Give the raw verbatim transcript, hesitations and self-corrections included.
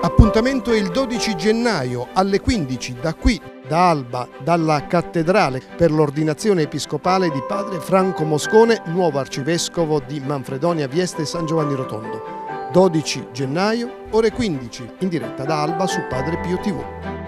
Appuntamento è il dodici gennaio alle quindici, da qui, da Alba, dalla cattedrale, per l'ordinazione episcopale di padre Franco Moscone, nuovo arcivescovo di Manfredonia Vieste San Giovanni Rotondo. dodici gennaio, ore quindici, in diretta da Alba su Padre Pio tivù.